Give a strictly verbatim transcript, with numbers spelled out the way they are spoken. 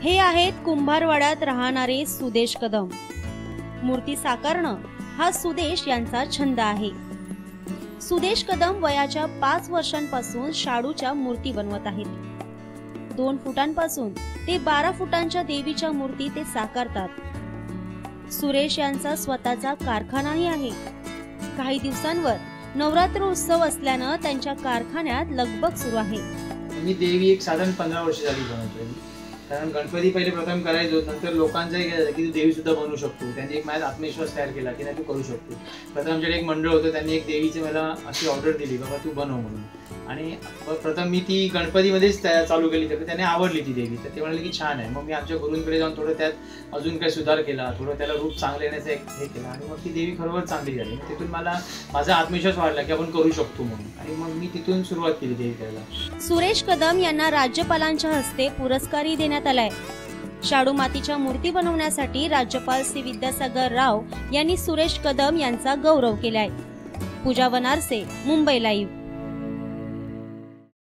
हे आहेत कुंभारवाड्यात राहणारे सुदेश कदम। मूर्ती साकारणं हा सुदेश यांचा छंद आहे। सुदेश कदम वयाच्या पाच वर्षांपासून शाडूच्या मूर्ती बनवत आहेत। दोन फुटांपासून ते बारा फुटांच्या देवीच्या मूर्ती ते साकारतात। सुरेश यांचा स्वतःचा कारखानाही आहे। काही दिवसांवर नवरात्र उत्सव असल्यानं त्यांच्या कारखान्यात लगबग सुरू आहे। मी देवी एक साधारण पंधरा वर्ष झाली बनवतोय, कारण गणपती पहिले प्रथम करायचो, नंतर लोकांचं की तू देवी सुद्धा बनवू शकतो। त्यांनी एक माझा आत्मविश्वास तयार केला की नाही तू करू शकतो। प्रथम आमच्याकडे एक मंडळ होतं, त्यांनी एक देवीची मला अशी ऑर्डर दिली बाबा तू बनव म्हणून, आणि प्रथम मी ती गणपतीमध्येच चालू केली, तर त्यांनी आवडली ती देवी, तर ते म्हणाले की छान आहे। मग मी आमच्या गुरूंकडे जाऊन थोडं त्यात अजून काही सुधार केला, थोडं त्याला रूप चांगलं येण्याचं एक हे केलं, आणि मग ती देवी खरोखर चांगली झाली। तिथून मला माझा आत्मविश्वास वाढला की आपण करू शकतो म्हणून, आणि मग मी तिथून सुरुवात केली देवी करायला। सुरेश कदम यांना राज्यपालांच्या हस्ते पुरस्कारही देण्यात आलाय। शाडू मातीच्या मूर्ती बनवण्यासाठी राज्यपाल सी विद्यासागर राव यांनी सुरेश कदम यांचा गौरव केलाय। पूजा वनारसे, मुंबई लाईव्ह।